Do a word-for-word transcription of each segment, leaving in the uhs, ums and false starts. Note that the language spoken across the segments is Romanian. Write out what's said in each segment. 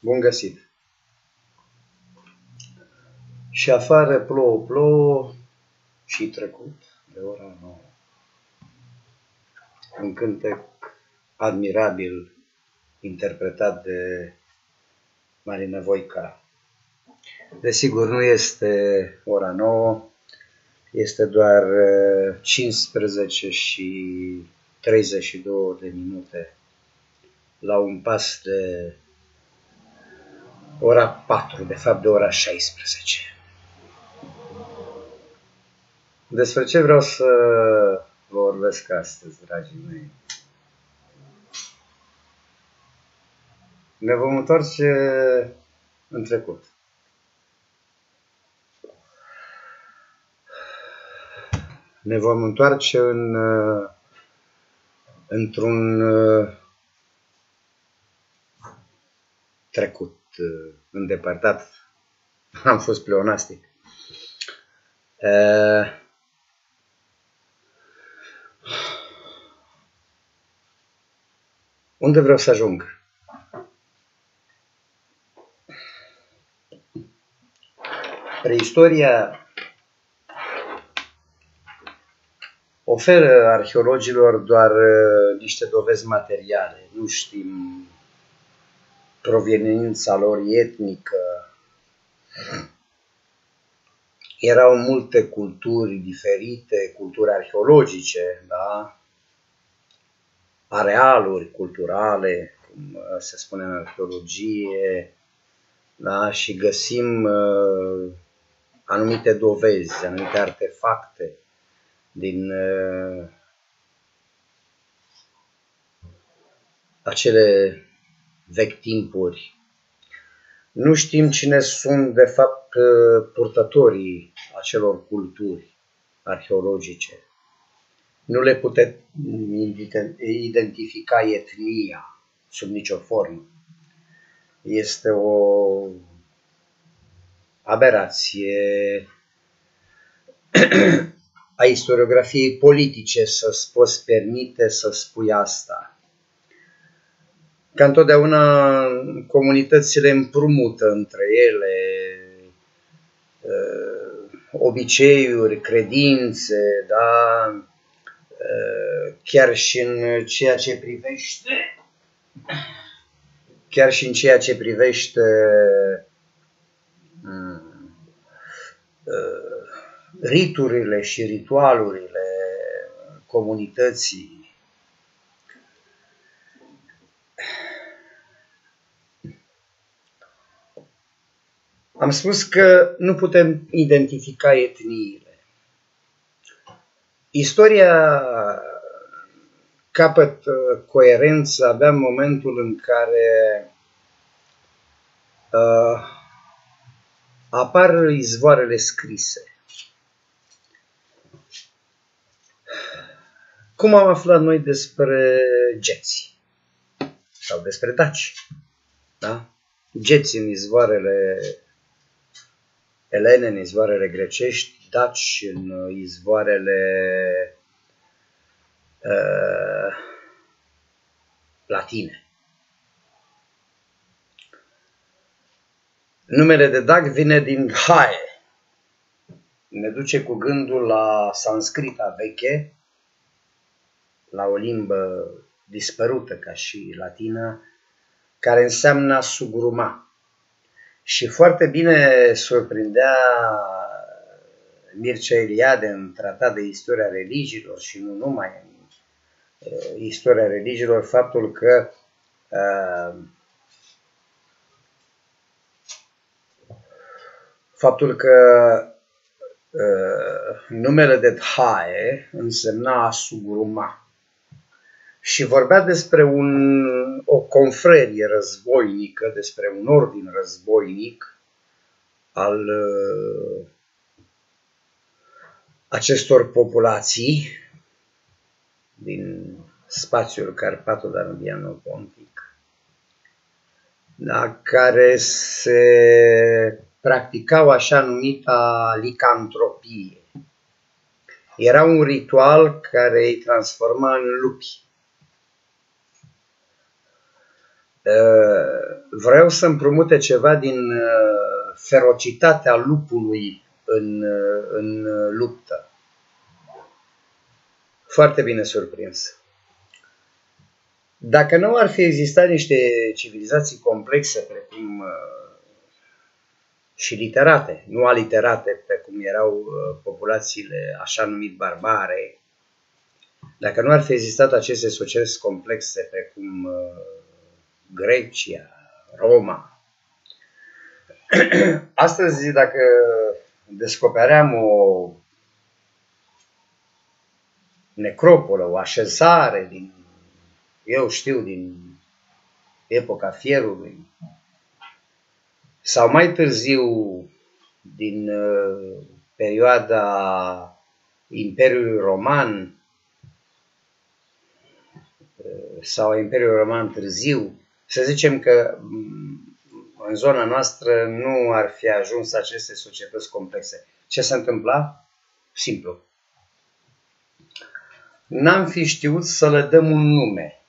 Bun găsit! Și afară plouă, plouă și trecut de ora nouă. Un cântec admirabil interpretat de Marina Voica. Desigur, nu este ora nouă, este doar cincisprezece și treizeci și două de minute la un pas de ora patru, de fapt de ora șaisprezece. Despre ce vreau să vă vorbesc astăzi, dragii mei? Ne vom întoarce în trecut. Ne vom întoarce în, într-un trecut îndepărtat. Am fost pleonastic. Uh, unde vreau să ajung? Preistoria oferă arheologilor doar niște dovezi materiale. Nu știm proveniența lor etnică. Erau multe culturi diferite, culturi arheologice, da? Arealuri culturale, cum se spune în arheologie, da? Și găsim uh, anumite dovezi, anumite artefacte din uh, acele vechi timpuri. Nu știm cine sunt de fapt purtătorii acelor culturi arheologice. Nu le putem identifica etnia sub nicio formă. Este o aberație a istoriografiei politice să-ți poți permite să spui asta. Ca întotdeauna, comunitățile împrumută între ele obiceiuri, credințe, da? Chiar și în ceea ce privește, chiar și în ceea ce privește riturile și ritualurile comunității. Am spus că nu putem identifica etniile. Istoria capătă coerență abia în momentul în care uh, apar izvoarele scrise. Cum am aflat noi despre geți? Sau despre daci? Da? Geți în izvoarele elene, în izvoarele grecești, daci în izvoarele uh, latine. Numele de dac vine din hae. Ne duce cu gândul la sanscrita veche, la o limbă dispărută ca și latina, care înseamnă a sugruma. Și foarte bine surprindea Mircea Eliade în tratat de istoria religiilor și nu numai în uh, istoria religiilor faptul că uh, faptul că uh, numele de Thae însemna a sugruma. Și vorbea despre un, o confrerie războinică, despre un ordin războinic al uh, acestor populații din spațiul carpato-danubiano-pontic, da, care se practicau așa numita licantropie. Era un ritual care îi transforma în lupi. vreau să împrumute ceva din ferocitatea lupului în, în luptă. Foarte bine surprins. Dacă nu ar fi existat niște civilizații complexe, precum și literate, nu aliterate, pe cum erau populațiile așa numit barbare, dacă nu ar fi existat aceste societăți complexe, precum Grecia, Roma, astăzi, dacă descopeream o necropolă, o așezare din, eu știu, din epoca fierului, sau mai târziu din uh, perioada Imperiului Roman, uh, sau Imperiul Roman târziu, să zicem că în zona noastră nu ar fi ajuns aceste societăți complexe. Ce s-a întâmplat? Simplu. N-am fi știut să le dăm un nume.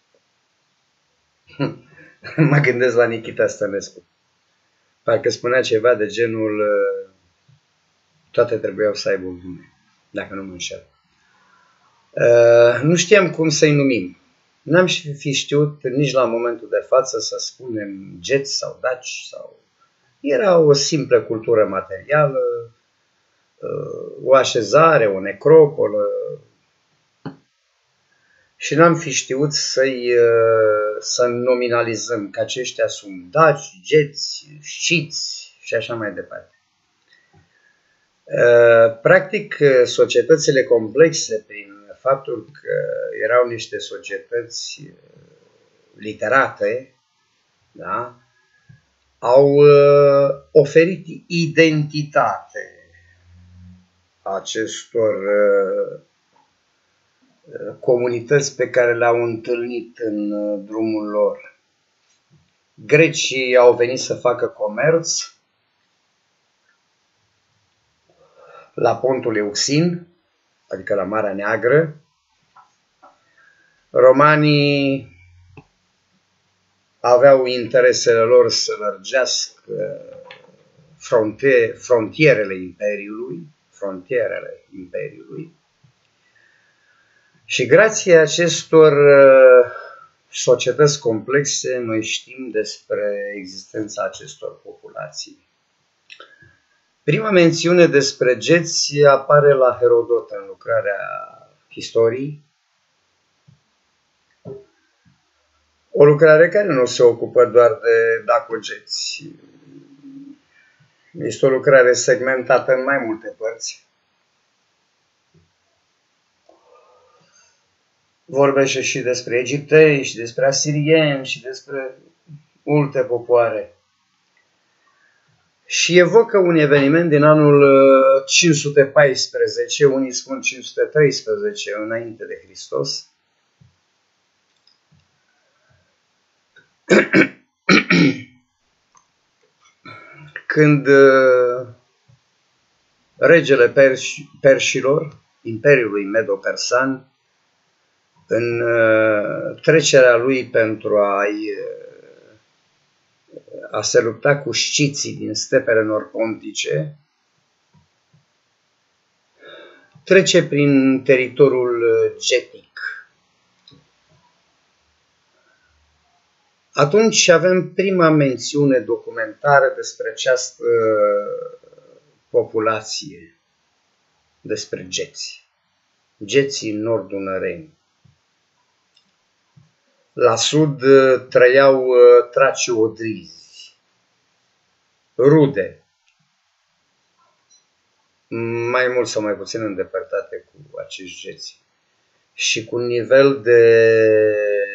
Mă gândesc la Nikita Stănescu. Parcă spunea ceva de genul toate trebuiau să aibă un nume, dacă nu mă înșel. Uh, nu știam cum să-i numim. N-am fi știut nici la momentul de față să spunem geți sau daci. Sau... Era o simplă cultură materială, uh, o așezare, o necropolă. Și n-am fi știut să-i să nominalizăm că aceștia sunt daci, geți, sciți și așa mai departe. Practic, societățile complexe, prin faptul că erau niște societăți literate, da, au oferit identitate acestor comunități pe care le-au întâlnit în drumul lor. Grecii au venit să facă comerț la pontul Euxin, adică la Marea Neagră. Romanii aveau interesele lor să lărgească frontierele Imperiului, frontierele Imperiului. Și grație acestor societăți complexe, noi știm despre existența acestor populații. Prima mențiune despre geți apare la Herodot în lucrarea Historiei. O lucrare care nu se ocupă doar de dacogeți. Este o lucrare segmentată în mai multe părți. Vorbește și despre egipteni, și despre asirieni, și despre multe popoare. Și evocă un eveniment din anul cinci sute paisprezece, unii spun cinci sute treisprezece, înainte de Hristos. Când regele Perși, Perșilor, Imperiului Medo-Persan, în trecerea lui pentru a-i, a se lupta cu sciții din stepele nord-pontice, trece prin teritoriul getic. Atunci avem prima mențiune documentară despre această populație, despre geți. Geții nord-dunăreni. La sud trăiau tracii odrizi, rude, mai mult sau mai puțin îndepărtate cu acești geți și cu un nivel de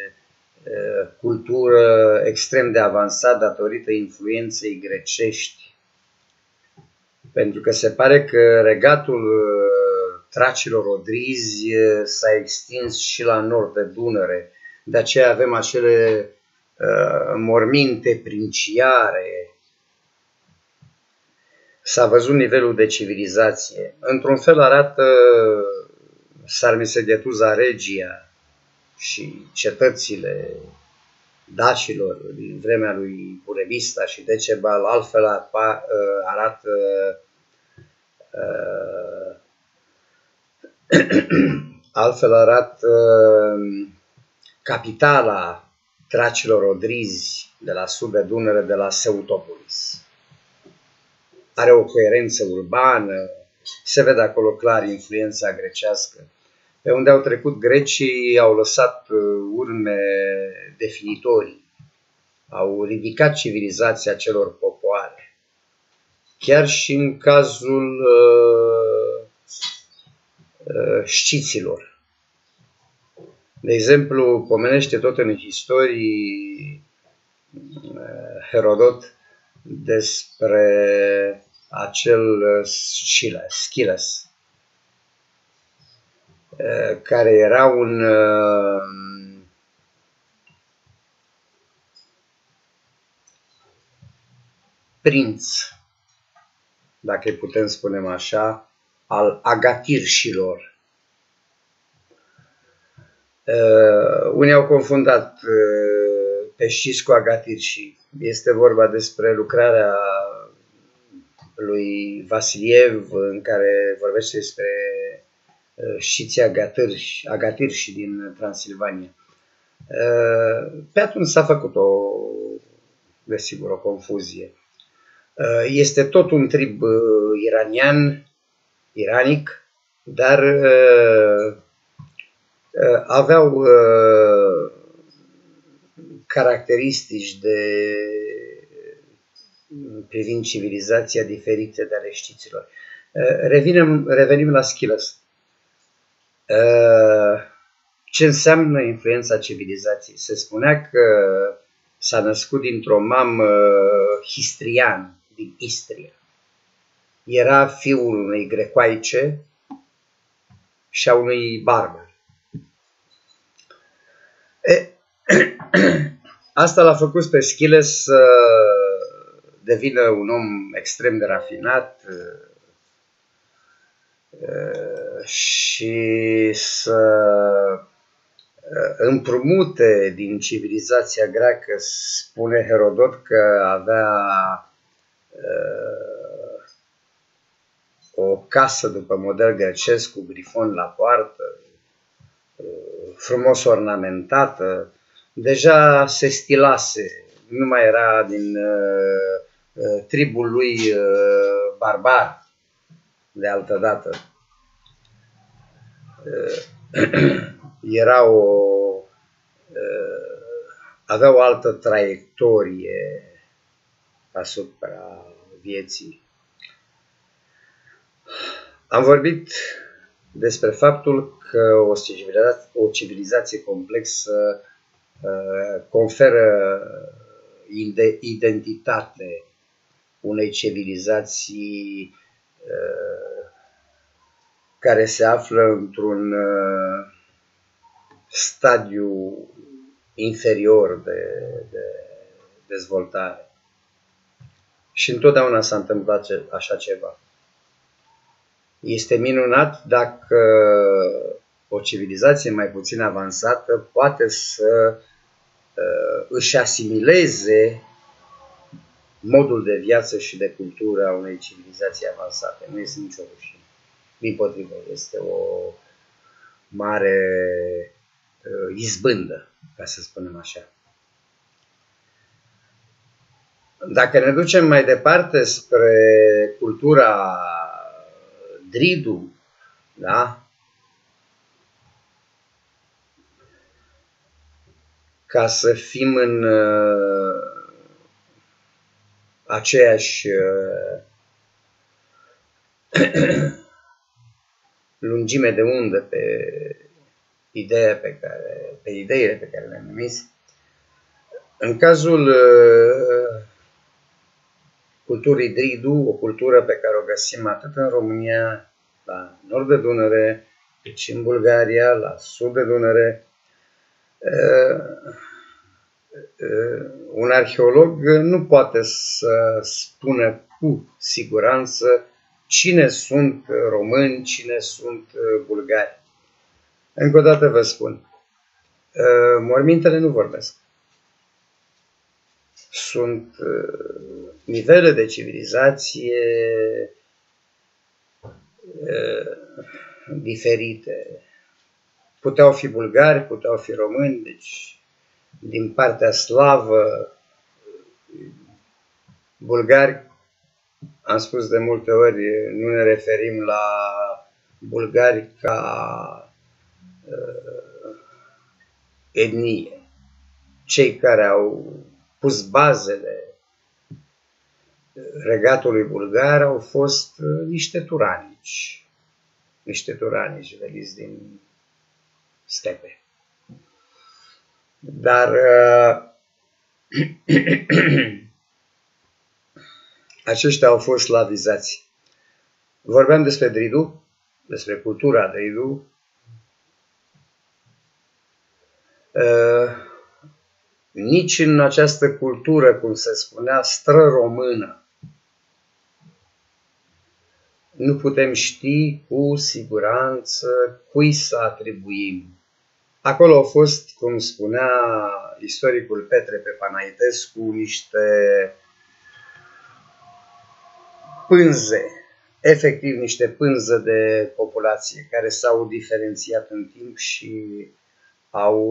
cultură extrem de avansat datorită influenței grecești. Pentru că se pare că regatul tracilor odrizi s-a extins și la nord de Dunăre. De aceea avem acele uh, morminte princiare. S-a văzut nivelul de civilizație. Într-un fel arată Sarmisegetusa Regia și cetățile dacilor din vremea lui Burebista și Decebal, altfel arată altfel arată capitala tracilor odrizi de la sud de Dunăre, de la Seutopolis. Are o coerență urbană, se vede acolo clar influența grecească. Pe unde au trecut grecii au lăsat urme definitorii, au ridicat civilizația celor popoare. Chiar și în cazul uh, uh, sciților. De exemplu, pomenește tot în istorii uh, Herodot despre acel Schiles, care era un prinț, dacă îi putem spune așa, al agatirșilor. Unii au confundat pe Scis cu agatirșii. Este vorba despre lucrarea lui Vasiliev, în care vorbește despre sciții agatirși, agatirși din Transilvania. Pe atunci s-a făcut o, desigur, o confuzie. Este tot un trib iranian, iranic, dar aveau caracteristici de privind civilizația diferite de ale sciților. Revenim, revenim la Schiles. Ce înseamnă influența civilizației? Se spunea că s-a născut dintr-o mamă histrian, din Istria. Era fiul unei grecoaice și a unui barbar. E, asta l-a făcut pe Schiles să devină un om extrem de rafinat și să împrumute din civilizația greacă. Spune Herodot că avea o casă după model grecesc cu grifon la poartă, frumos ornamentată, deja se stilase, nu mai era din uh, tribul lui uh, barbar de altă dată. Uh, era o, uh, avea o altă traiectorie asupra vieții. Am vorbit despre faptul că o civilizație, o civilizație complexă uh, conferă identitate unei civilizații uh, care se află într-un uh, stadiu inferior de, de dezvoltare. Și întotdeauna s-a întâmplat așa ceva. Este minunat dacă o civilizație mai puțin avansată poate să uh, își asimileze modul de viață și de cultură a unei civilizații avansate. Nu este nicio rușine. Dimpotrivă, este o mare uh, izbândă, ca să spunem așa. Dacă ne ducem mai departe spre cultura Dridu, da? Ca să fim în uh, aceeași uh, lungime de undă pe ideea pe care, pe ideile pe care le-am emis. În cazul uh, culturii Dridu, o cultură pe care o găsim atât în România, la nord de Dunăre, cât și în Bulgaria, la sud de Dunăre, un arheolog nu poate să spună cu siguranță cine sunt români, cine sunt bulgari. Încă o dată vă spun, mormintele nu vorbesc. sunt nivele de civilizație diferite. Puteau fi bulgari, puteau fi români, deci din partea slavă, bulgari, am spus de multe ori, nu ne referim la bulgari ca uh, etnie. Cei care au pus bazele regatului bulgar au fost uh, niște turanici, niște turanici veniți din stepe. Dar uh, aceștia au fost slavizați. Vorbeam despre Dridu, despre cultura Dridu. Uh, nici în această cultură, cum se spunea, stră-română, nu putem ști cu siguranță cui să atribuim. Acolo au fost, cum spunea istoricul Petre Pepanaitescu, niște pânze, efectiv niște pânze de populație care s-au diferențiat în timp și au,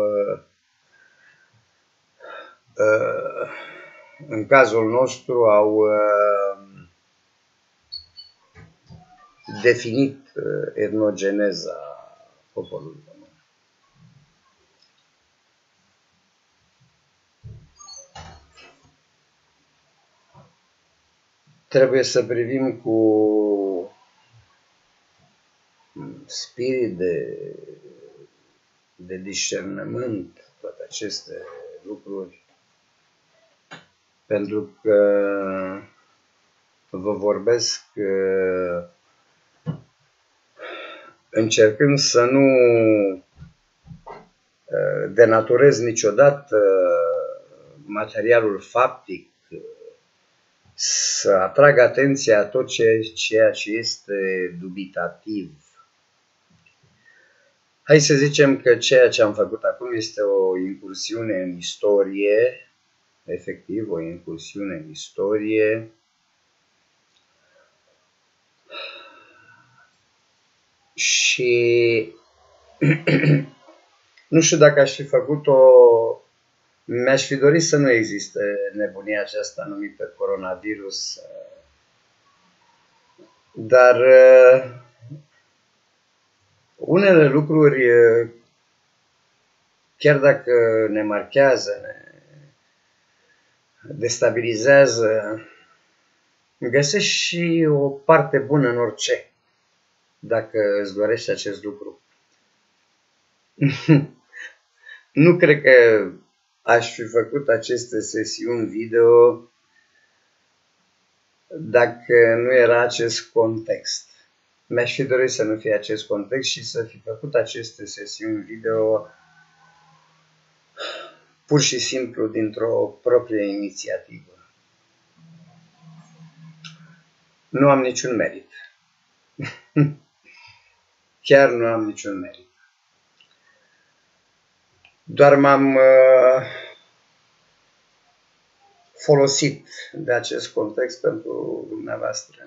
în cazul nostru, au definit etnogeneza poporului român. Trebuie să privim cu spirit de, de discernământ toate aceste lucruri, pentru că vă vorbesc încercând să nu denaturez niciodată materialul faptic, să atrag atenția tot ceea ce este dubitativ. Hai să zicem că ceea ce am făcut acum este o incursiune în istorie, efectiv o incursiune în istorie, și nu știu dacă aș fi făcut-o, mi-aș fi dorit să nu existe nebunia aceasta numită coronavirus, dar unele lucruri, chiar dacă ne marchează, ne destabilizează, găsești și o parte bună în orice, dacă îți dorești acest lucru. Nu cred că aș fi făcut aceste sesiuni video dacă nu era acest context. Mi-aș fi dorit să nu fie acest context și să fi făcut aceste sesiuni video pur și simplu dintr-o proprie inițiativă. Nu am niciun merit. Chiar nu am niciun merit. Doar m-am uh, folosit de acest context pentru dumneavoastră.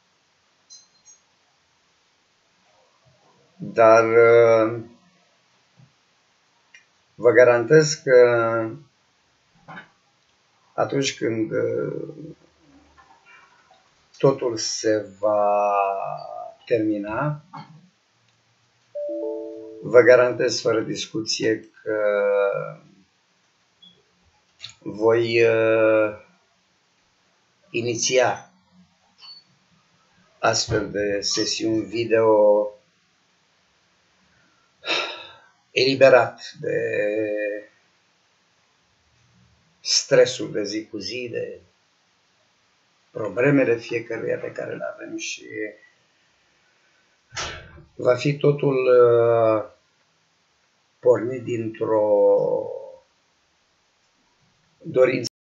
Dar uh, vă garantez că atunci când uh, totul se va termina, vă garantez fără discuție că voi uh, iniția astfel de sesiuni video eliberat de stresul de zi cu zi, de problemele fiecăruia pe care le avem, și va fi totul uh, pornit dintr-o dorință